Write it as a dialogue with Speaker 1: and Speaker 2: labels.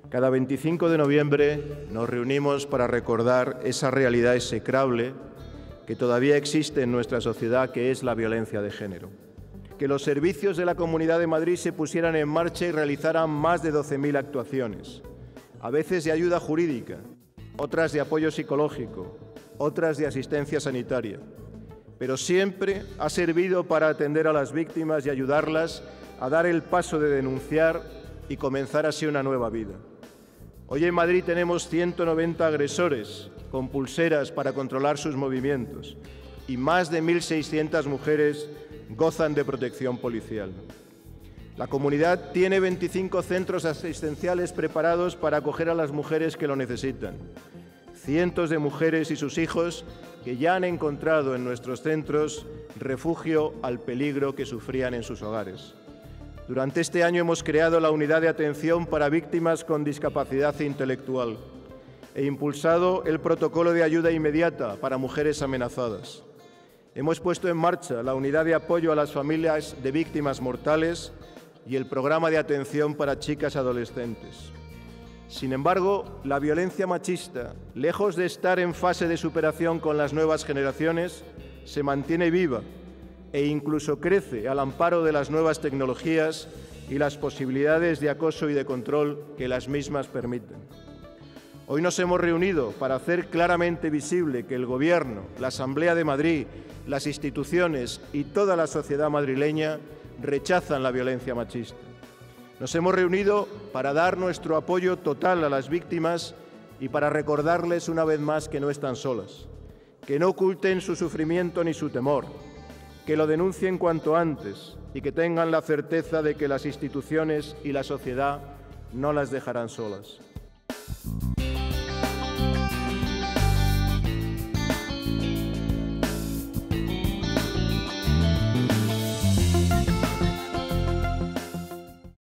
Speaker 1: Cada 25 de noviembre nos reunimos para recordar esa realidad execrable que todavía existe en nuestra sociedad, que es la violencia de género. Que los servicios de la Comunidad de Madrid se pusieran en marcha y realizaran más de 12.000 actuaciones, a veces de ayuda jurídica, otras de apoyo psicológico, otras de asistencia sanitaria, pero siempre ha servido para atender a las víctimas y ayudarlas a dar el paso de denunciar y comenzar así una nueva vida. Hoy en Madrid tenemos 190 agresores con pulseras para controlar sus movimientos y más de 1.600 mujeres gozan de protección policial. La comunidad tiene 25 centros asistenciales preparados para acoger a las mujeres que lo necesitan. Cientos de mujeres y sus hijos que ya han encontrado en nuestros centros refugio al peligro que sufrían en sus hogares. Durante este año hemos creado la Unidad de Atención para Víctimas con Discapacidad Intelectual e impulsado el Protocolo de Ayuda Inmediata para Mujeres Amenazadas. Hemos puesto en marcha la Unidad de Apoyo a las Familias de Víctimas Mortales y el Programa de Atención para Chicas Adolescentes. Sin embargo, la violencia machista, lejos de estar en fase de superación con las nuevas generaciones, se mantiene viva e incluso crece al amparo de las nuevas tecnologías y las posibilidades de acoso y de control que las mismas permiten. Hoy nos hemos reunido para hacer claramente visible que el Gobierno, la Asamblea de Madrid, las instituciones y toda la sociedad madrileña rechazan la violencia machista. Nos hemos reunido para dar nuestro apoyo total a las víctimas y para recordarles una vez más que no están solas, que no oculten su sufrimiento ni su temor, que lo denuncien cuanto antes y que tengan la certeza de que las instituciones y la sociedad no las dejarán solas.